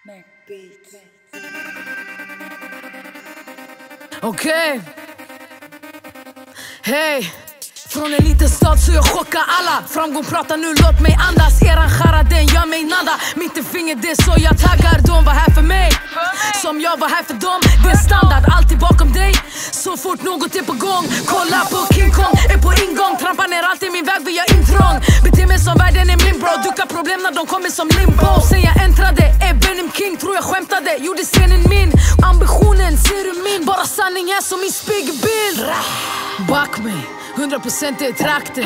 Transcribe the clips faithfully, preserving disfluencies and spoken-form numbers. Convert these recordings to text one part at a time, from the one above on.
Okej, okay. Hej. Från en liten stad så jag chockar alla. Framgång pratar nu, låt mig andas. Eran chara den gör mig nada. Mittenfinger det så jag taggar. De var här för mig, som jag var här för dem. Det är standard, alltid bakom dig. Så fort något är på gång, kolla på King Kong. Är på ingång, trampar ner allt i min väg via intrång. Beter mig som världen är min bro. Duckar problem när de kommer som limbo. Sen jag äntrade, är Benim King. Tror jag skämtade, gjorde scenen min. Ambitionen, ser du min? Bara sanning är som min spegelbild. Back mig, hundra procent i trakten.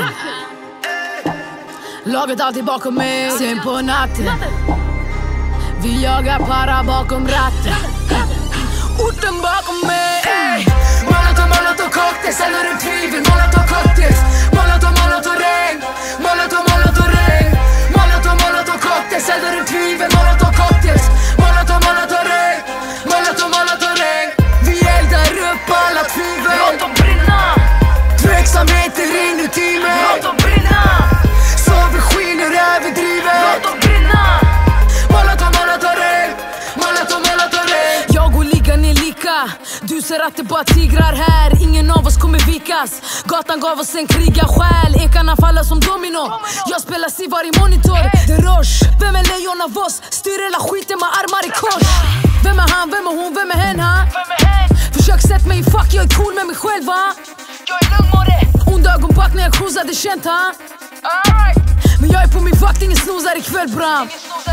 Laget alltid bakom mig. Sen på natten vi jagar para bakom ratten. Orten bakom mig. Molotov, molotov, cocktail. Säljer du tvivel, molotov, cocktails. Molotov, molotov, regn. Molotov, molotov, regn. Molotov, molotov, cocktail. Säljer du tvivel, molotov, cocktails. Molotov, molotov, regn. Molotov, molotov, regn. Vi eldar upp alla tvivel. Låt dem brinna. Tveksamheten inuti mig. Låt dem brinna. Så vi skiner överdrivet. Låt dem brinna. Molotov, molotov, regn. Molotov, molotov, regn. Jag och ligan är lika. Du ser att det bara tigrar här. Ingen av oss kommer vikas. Gatan gav oss en krigarsjäl. Ekarna faller som domino. Jag spelar Sivar i monitor. Det rörs. Vem är lejon av oss? Styr hela skiten med armar i kors. Vem är han? Vem är hon? Vem är hen? Ha? Försök sätt mig i fuck. Jag är cool med mig själv, va? Jag är lugn med det. Onda ögon back när jag cruisade känt, ha? Men jag är på min vakt. Ingen snosar ikväll, bram.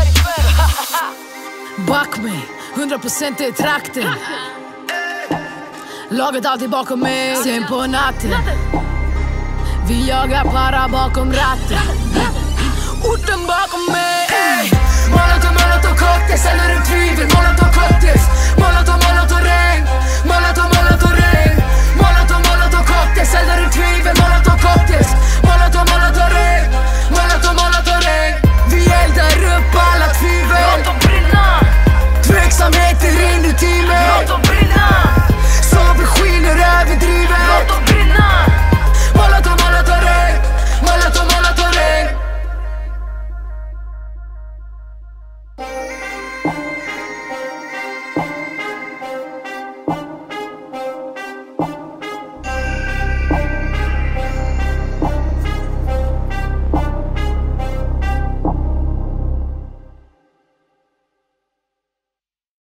Back mig, hundra procent i trakten. Laget alltid bakom mig. Sen på natten vi jagar para bakom ratten. Orten bakom mig.